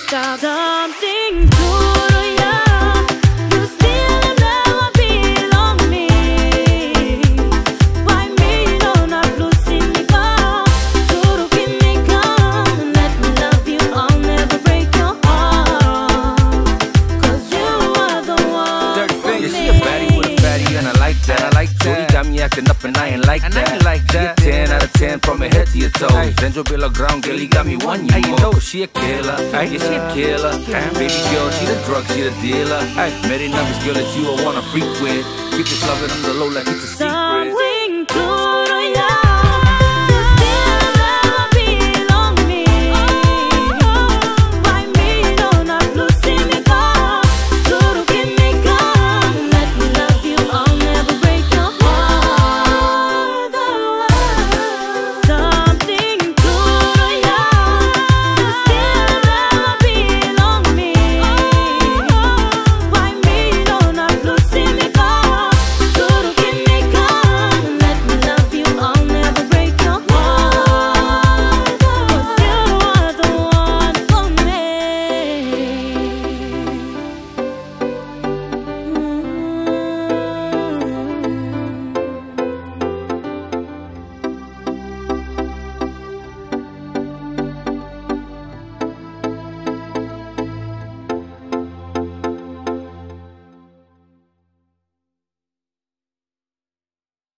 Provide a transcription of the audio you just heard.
stop. Something true to you. You still never belong me. Why me don't have losing me back? So to give me come, let me love you. I'll never break your heart. Cause you are the one. Dirty thing, yeah, she a baddie with a fatty, and I like that. I like that. Shorty got me acting up, and I ain't like that. She a 10 out of 10 from her head to your toes. Dentro be la ground, girl, he got me one you know. She a killer, yeah, she a killer. Baby girl, she the drug, she the dealer. Many numbers, girl, that you will wanna freak with. Keep this loving on the low like it's a secret.